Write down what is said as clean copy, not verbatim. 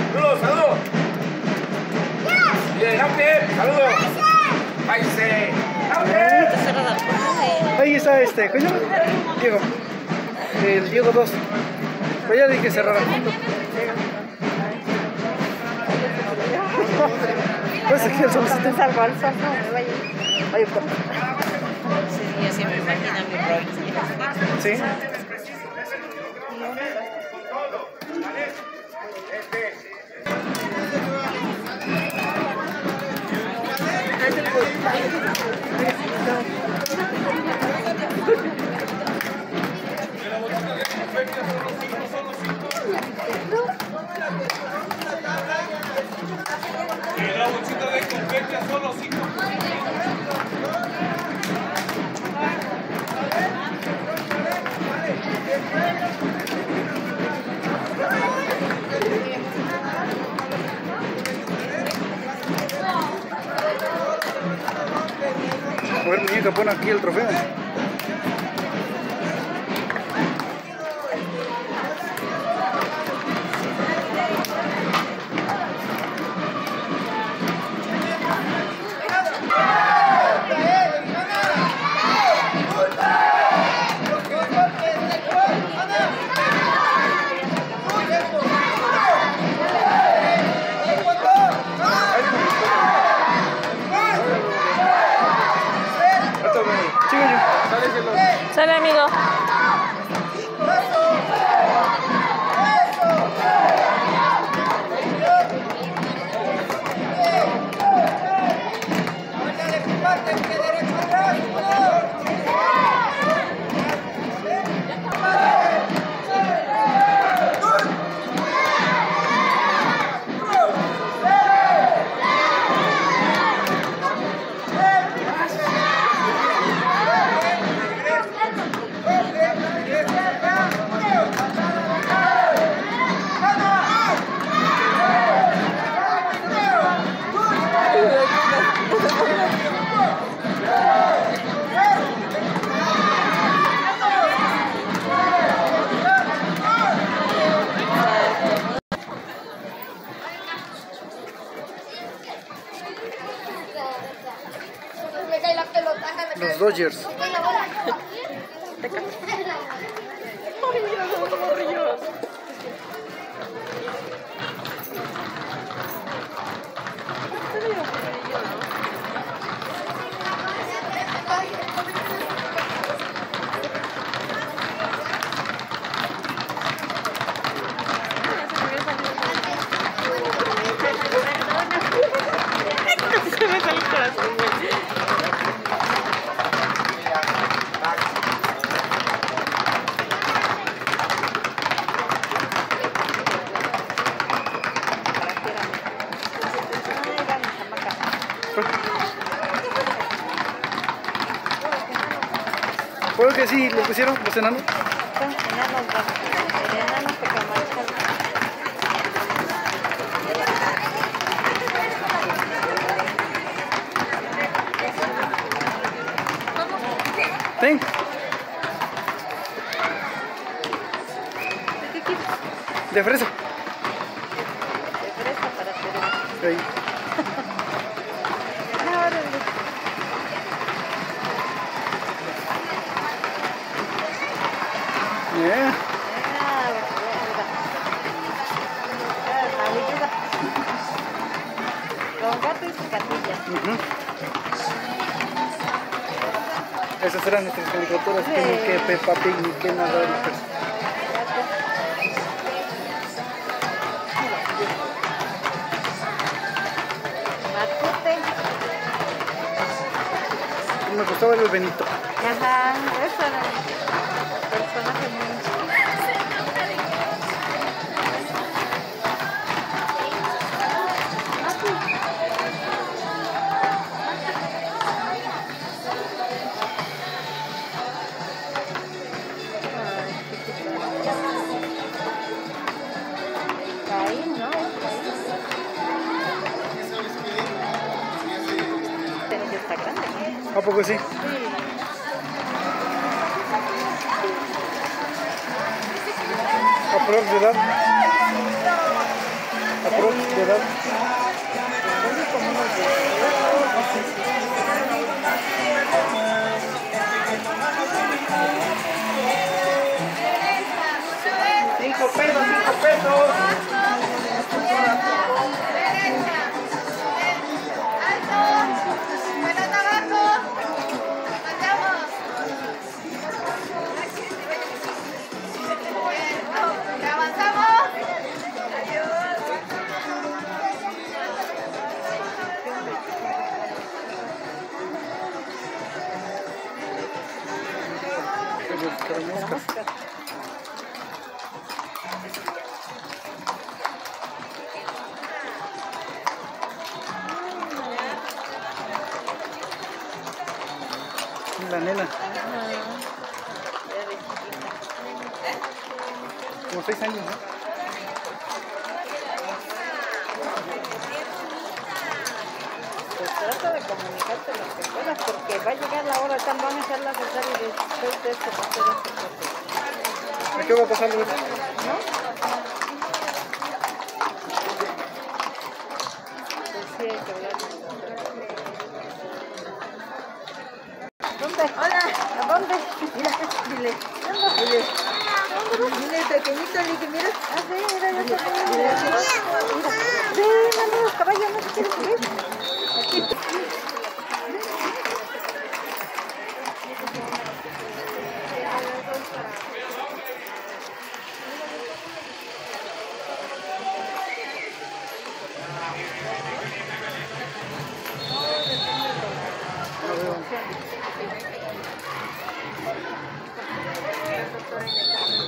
Saludos, saludos. Y adelante, saludos. Ahí se. Ahí está ¿cómo se llama? Diego. El Diego 2. Pues ya dije que cerrar el mundo. Pues aquí el sol se te salva al sol, no me vaya. Vaya por. Sí, yo siempre me imagino mi provincia. Sí. La bolsita de confetia solo 5. A ver, muñeca, pon aquí el trofeo. Sale, amigo. Los Dodgers. ¿Puedo que sí lo pusieron los enanos? Son enanos, enanos pecamarcas. Ten. ¿De qué quieres? De fresa. De fresa para Perú. Ahí. Yeah. Con gato y su gatilla. Esas eran nuestras caricaturas. Sí. Que Peppa Pig ni que nada. Matute. Me gustaba el Benito. Ajá, eso era el personaje muy ¿A poco sí? ¿A prueba de edad? ¿Aprox de edad? Como unos 18. 5 pesos, 5 pesos. La nena. Como 6 años, ¿no? Pues trata de comunicarte lo que puedas, porque va a llegar la hora, van a hacer la cesárea y después de esto va a hacer esto. ¿A qué va a pasar, Luis? ¿No? Pues sí, hay que hablar. ¿Dónde? Hola. ¿A dónde? Mira, dile. ¿Dónde? Dile. Dile, pequeñito, le dije, mira. Ah, sí, mira, yo te mira. Sí, no, los caballos no se quieren subir. Aquí. No veo.